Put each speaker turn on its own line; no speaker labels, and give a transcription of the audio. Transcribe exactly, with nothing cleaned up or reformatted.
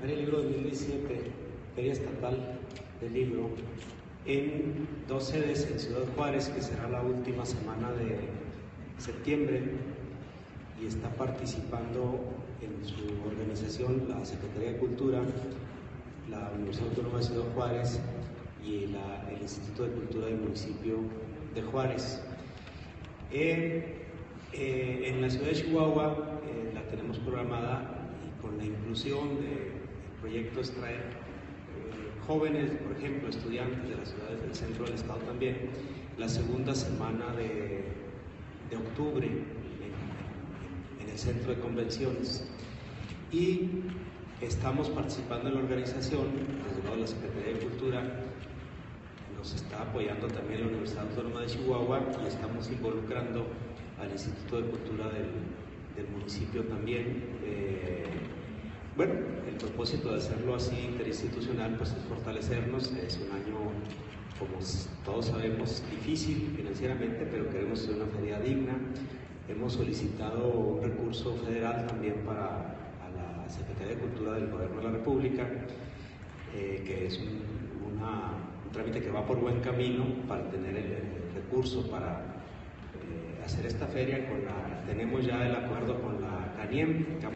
Feria del Libro dos mil diecisiete, Feria Estatal del Libro, en dos sedes en Ciudad Juárez, que será la última semana de septiembre, y está participando en su organización la Secretaría de Cultura, la Universidad Autónoma de Ciudad Juárez y la, el Instituto de Cultura del municipio de Juárez. Eh, eh, en la ciudad de Chihuahua eh, la tenemos programada, y con la inclusión del proyecto es traer eh, jóvenes, por ejemplo, estudiantes de las ciudades del centro del estado también, la segunda semana de, de octubre en, en, en el centro de convenciones. Y estamos participando en la organización, desde luego la Secretaría de Cultura nos está apoyando también la Universidad Autónoma de Chihuahua, y estamos involucrando al Instituto de Cultura del, del municipio también. Eh, bueno, el propósito de hacerlo así interinstitucional pues es fortalecernos. Es un año, como todos sabemos, difícil financieramente, pero queremos hacer una feria digna. Hemos solicitado un recurso federal también para a la Secretaría de Cultura del Gobierno de la República, eh, que es un, una, un trámite que va por buen camino para tener el, el recurso para eh, hacer esta feria. Con la, tenemos ya el acuerdo con la CANIEM,